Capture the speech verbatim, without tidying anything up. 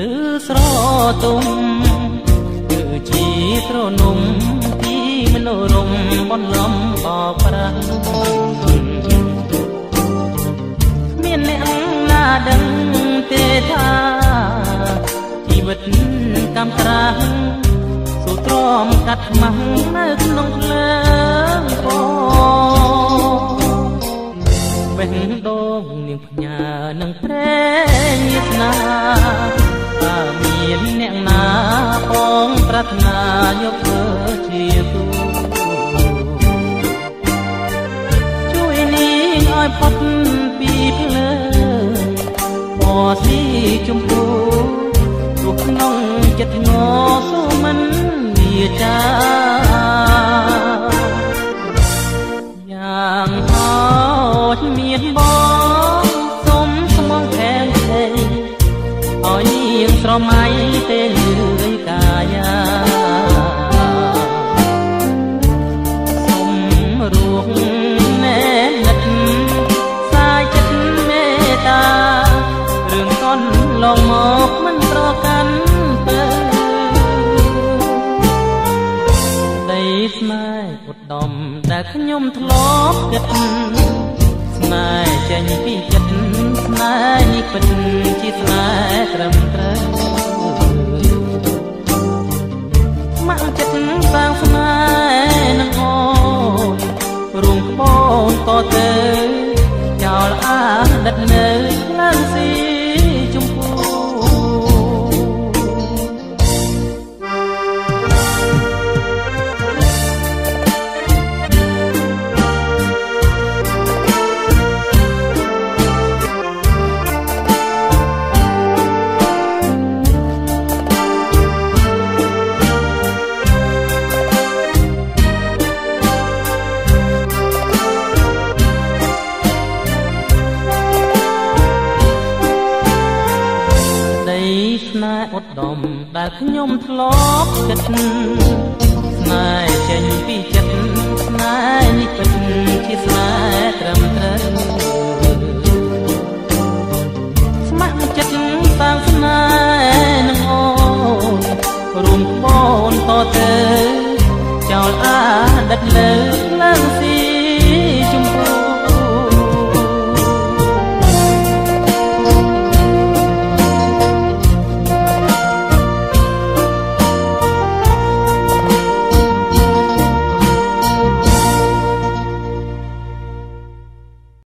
ស្រទុំគឺជាត្រនំទីមនោរម្យបន្លំបោកប្រាស់មានអ្នកណាដឹងទេថាជីវិតកម្មត្រាស់សូទ្រាំកាត់ខ្មាំងនៅក្នុងភ្លើងពបេះដូងនាងផ្ញើនឹងព្រែងញាស្នាថាមានអ្នកណាបងប្រាថ្នាយកធ្វើជាគូជួយនាងឲ្យផុតពីភ្លើងពណ៌ស៊ីជម្ពូព្រោះក្នុងចិត្តងសូមិនវាចាយ៉ាងហោចមានបងសុំស្មងខែងផ្សេងឲ្យនាងស្រមៃទេលឿនកាយាសុំរួងណែនិតសាយចិត្តមេត្តារឿងកន់ឡងមកមិនប្រកាន់ទៅដីស្នេហ៍ឧត្តមដែលខ្ញុំធ្លាប់គិតស្នេហ៍ចេញពីចិត្តស្នេហ៍នេះពិតជាស្នេហ៍ត្រឹមត្រូវស្ម័គ្រចិត្តសាងស្នេហ៍នឹងអូនរួមក្បូនក៏ទៅចោលអាដិតនៅឡើងស៊ីជម្ពូស្នេហ៍ឧត្តមដែលខ្ញុំធ្លាប់គិតស្នេហ៍ចេញពីចិត្តស្នេហ៍នេះពិតជាស្នេហ៍ត្រឹមត្រូវស្ម័គ្រចិត្តសាងស្នេហ៍នឹងអូនរួមក្បូនក៏ទៅចោលអាដិតលើឡើង